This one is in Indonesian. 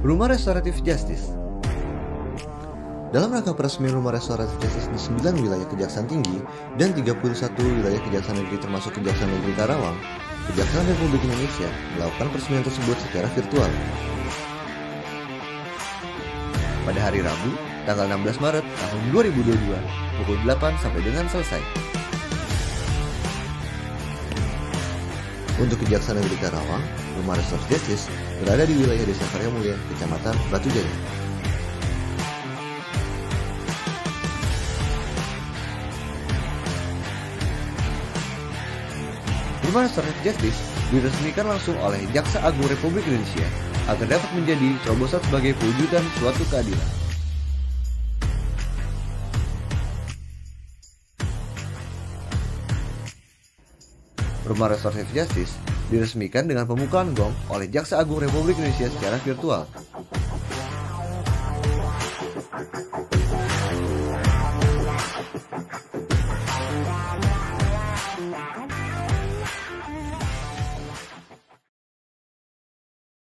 Rumah Restoratif Justice. Dalam rangka peresmian Rumah Restoratif Justice di 9 wilayah Kejaksaan Tinggi dan 31 wilayah Kejaksaan Negeri termasuk Kejaksaan Negeri Karawang, Kejaksaan Republik Indonesia melakukan peresmian tersebut secara virtual. Pada hari Rabu, tanggal 16 Maret tahun 2022, pukul 8 sampai dengan selesai. Untuk Kejaksaan Negeri Karawang, Rumah Restoratif Justice berada di wilayah Desa Karyamulya, Kecamatan Batu Jaya. Rumah Restoratif Justice diresmikan langsung oleh Jaksa Agung Republik Indonesia agar dapat menjadi terobosan sebagai pewujudan suatu keadilan. Rumah Restoratif Justice diresmikan dengan pembukaan gong oleh Jaksa Agung Republik Indonesia secara virtual.